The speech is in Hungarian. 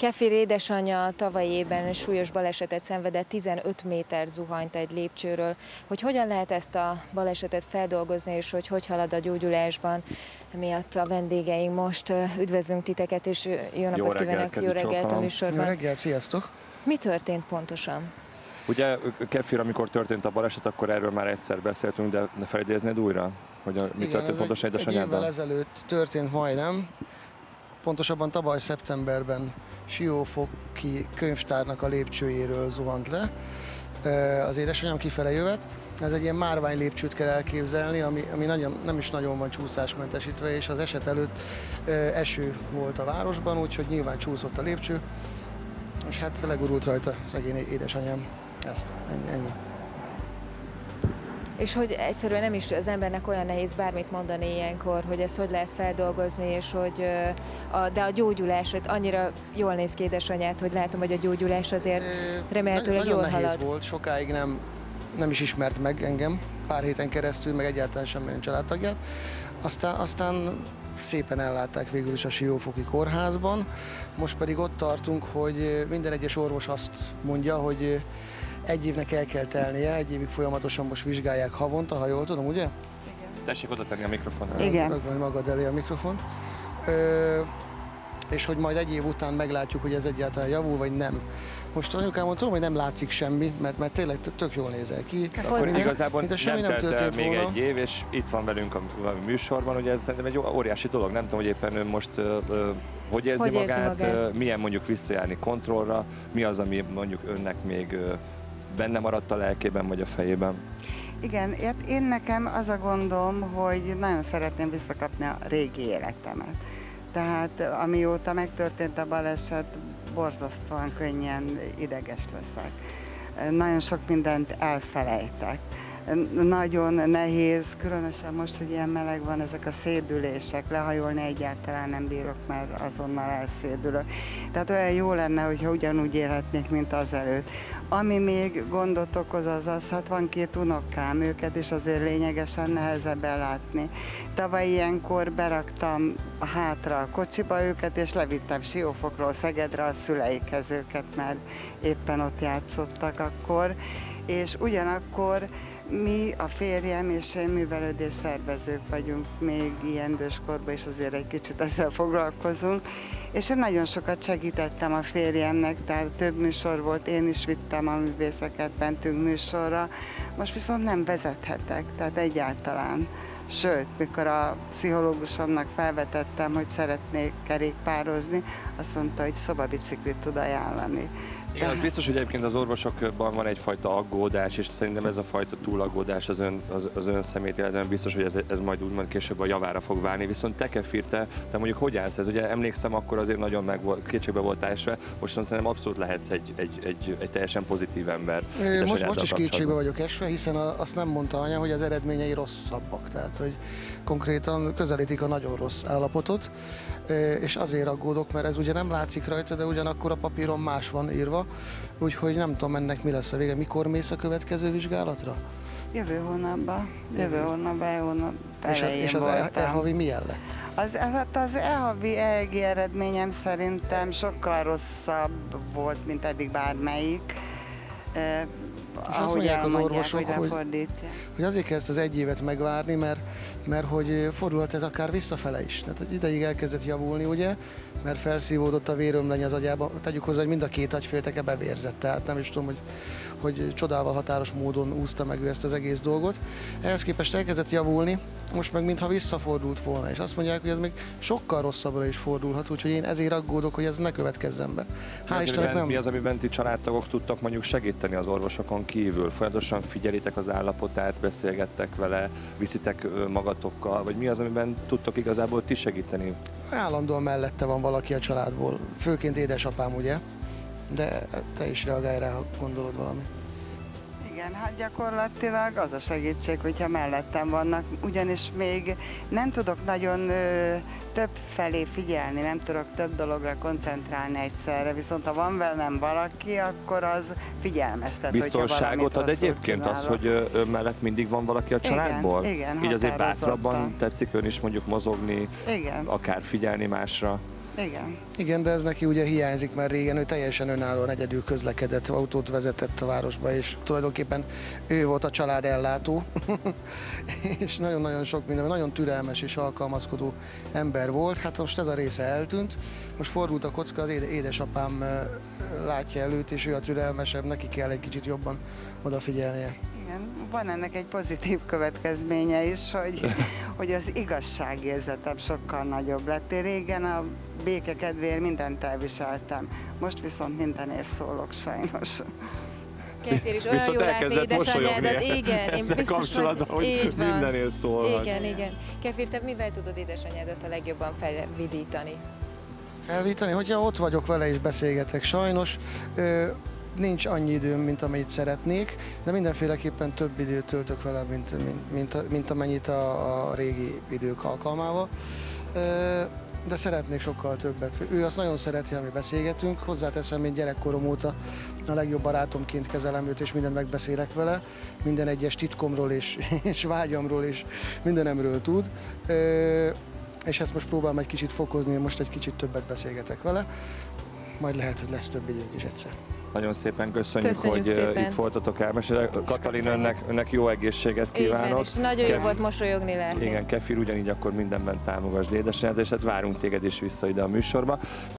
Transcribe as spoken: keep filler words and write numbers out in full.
Kefir édesanyja tavalyi évben súlyos balesetet szenvedett, tizenöt méter zuhant egy lépcsőről. Hogy hogyan lehet ezt a balesetet feldolgozni, és hogy hogy halad a gyógyulásban, miatt a vendégeink most. Üdvözlünk titeket, és jó napot kívánok, jó reggelt a műsorban. Jó reggelt, sziasztok! Mi történt pontosan? Ugye Kefir, amikor történt a baleset, akkor erről már egyszer beszéltünk, de ne felidéznéd újra, hogy a, mi Igen, történt pontosan édesanyjával? Egy évvel ezelőtt történt majdnem, pontosabban tavaly szeptemberben Siófoki könyvtárnak a lépcsőjéről zuhant le az édesanyám kifele jövet. Ez egy ilyen márvány lépcsőt kell elképzelni, ami, ami nagyon, nem is nagyon van csúszásmentesítve, és az eset előtt eső volt a városban, úgyhogy nyilván csúszott a lépcső, és hát legurult rajta szegény édesanyám. Ezt, ennyi. ennyi. És hogy egyszerűen nem is az embernek olyan nehéz bármit mondani ilyenkor, hogy ezt hogy lehet feldolgozni, és hogy a, de a gyógyulás, hogy annyira jól néz ki édesanyját, hogy látom, hogy a gyógyulás azért remélhetőleg jól halad. Nagyon nehéz volt, sokáig nem, nem is ismert meg engem, pár héten keresztül, meg egyáltalán semmilyen családtagját. Aztán, aztán szépen ellátták végül is a Siófoki kórházban, most pedig ott tartunk, hogy minden egyes orvos azt mondja, hogy egy évnek el kell telnie, egy évig folyamatosan most vizsgálják havonta, ha jól tudom, ugye? Igen. Tessék oda tenni a mikrofont. Igen. Rakd magad elé a mikrofon. Ö, és hogy majd egy év után meglátjuk, hogy ez egyáltalán javul, vagy nem. Most anyukámon tudom, hogy nem látszik semmi, mert, mert tényleg tök jól nézel ki. Akkor minden, igazából nem, nem telt el még volna. egy év, és itt van velünk a, a műsorban, ugye ez szerintem egy óriási dolog. Nem tudom, hogy éppen ön most uh, uh, hogy érzi hogy magát, érzi magát? Uh, milyen mondjuk visszajárni kontrollra, mi az, ami mondjuk önnek még uh, benne maradt a lelkében vagy a fejében? Igen, én nekem az a gondom, hogy nagyon szeretném visszakapni a régi életemet. Tehát amióta megtörtént a baleset, borzasztóan könnyen ideges leszek. Nagyon sok mindent elfelejtek. Nagyon nehéz, különösen most, hogy ilyen meleg van, ezek a szédülések, lehajolni egyáltalán nem bírok, mert azonnal elszédülök. Tehát olyan jó lenne, hogyha ugyanúgy élhetnék, mint azelőtt. Ami még gondot okoz, az az, hát van két unokám, őket is azért lényegesen nehezebb ellátni. Tavaly ilyenkor beraktam hátra a kocsiba őket, és levittem Siófokról Szegedre a szüleikhez őket, mert éppen ott játszottak akkor. És ugyanakkor mi, a férjem és én művelődés szervezők vagyunk még ilyen időskorban, és azért egy kicsit ezzel foglalkozunk. És én nagyon sokat segítettem a férjemnek, tehát több műsor volt, én is vittem a művészeket, mentünk műsorra. Most viszont nem vezethetek, tehát egyáltalán. Sőt, mikor a pszichológusomnak felvetettem, hogy szeretnék kerékpározni, azt mondta, hogy szobabiciklit tud ajánlani. Igen, az biztos, hogy egyébként az orvosokban van egyfajta aggódás, és szerintem ez a fajta túlaggódás az ön, az, az ön szemét életben biztos, hogy ez, ez majd úgymond később a javára fog válni. Viszont te, Kefir, te, te mondjuk hogy állsz ez? Ugye emlékszem, akkor azért nagyon meg volt, kétségbe voltál esve, most szerintem abszolút lehetsz egy, egy, egy, egy teljesen pozitív ember. Most, most is kétségbe vagyok esve, hiszen azt nem mondta anya, hogy az eredményei rosszabbak, tehát hogy konkrétan közelítik a nagyon rossz állapotot, és azért aggódok, mert ez ugye nem látszik rajta, de ugyanakkor a papíron más van írva, úgyhogy nem tudom ennek mi lesz a vége. Mikor mész a következő vizsgálatra? Jövő hónapban, jövő hónapban, hónap elején És, és az e-havi milyen lett? Az, hát az e-havi e e gé eredményem szerintem sokkal rosszabb volt, mint eddig bármelyik. És azt mondják az orvosok, hogy, hogy azért kell ezt az egy évet megvárni, mert, mert hogy fordulhat ez akár visszafele is. Tehát ideig elkezdett javulni, ugye, mert felszívódott a vérömleny az agyába. Tegyük hozzá, hogy mind a két agyfélteke bevérzett, tehát nem is tudom, hogy, hogy csodával határos módon úszta meg ő ezt az egész dolgot. Ehhez képest elkezdett javulni, most meg mintha visszafordult volna, és azt mondják, hogy ez még sokkal rosszabbra is fordulhat, úgyhogy én ezért aggódok, hogy ez ne következzen be. Hál' Istennek nem. Mi az, amiben ti családtagok tudtak mondjuk segíteni az orvosokon kívül? Folyamatosan figyelitek az állapotát, beszélgettek vele, viszitek magatokkal, vagy mi az, amiben tudtok igazából ti segíteni? Állandóan mellette van valaki a családból, főként édesapám, ugye? De te is reagálj rá, ha gondolod valami. Igen, hát gyakorlatilag az a segítség, hogyha mellettem vannak, ugyanis még nem tudok nagyon ö, több felé figyelni, nem tudok több dologra koncentrálni egyszerre, viszont ha van velem valaki, akkor az figyelmeztet, biztonságot ad egyébként az, hogy ön mellett mindig van valaki a családból? Igen, igen, így azért bátrabban tetszik ön is mondjuk mozogni, igen. akár figyelni másra? Igen. Igen, de ez neki ugye hiányzik, mert régen ő teljesen önállóan egyedül közlekedett, autót vezetett a városba, és tulajdonképpen ő volt a család ellátó, és nagyon-nagyon sok minden, nagyon türelmes és alkalmazkodó ember volt. Hát most ez a része eltűnt, most fordult a kocka, az édesapám látja előtt, és ő a türelmesebb, neki kell egy kicsit jobban odafigyelnie. Igen, van ennek egy pozitív következménye is, hogy, hogy az igazságérzetem sokkal nagyobb lett. Én régen a béke kedvéért mindent elviseltem, most viszont mindenért szólok sajnos. Kefir is olyan jól látni édesanyádat, igen, én biztos, hogy, hogy így van. Mindenért szólnak. Igen, igen. Kefir, te mivel tudod édesanyádat a legjobban felvidítani? Felvidítani? Hogyha ott vagyok vele és beszélgetek, sajnos ö, nincs annyi időm, mint amennyit szeretnék, de mindenféleképpen több időt töltök vele, mint, mint, mint, mint amennyit a, a régi idők alkalmával. Ö, de szeretnék sokkal többet. Ő azt nagyon szereti, ha mi beszélgetünk, hozzáteszem, mint gyerekkorom óta a legjobb barátomként kezelem őt, és mindent megbeszélek vele, minden egyes titkomról és, és vágyamról és mindenemről tud. Ö, és ezt most próbálom egy kicsit fokozni, most egy kicsit többet beszélgetek vele, majd lehet, hogy lesz több időnk is egyszer. Nagyon szépen köszönjük, köszönjük hogy szépen. Itt voltatok elmesélni. Katalin, önnek, önnek jó egészséget kívánok. És nagyon jó volt mosolyogni látni. Igen, Kefir, ugyanígy akkor mindenben támogasd édesanyád, és hát várunk téged is vissza ide a műsorba.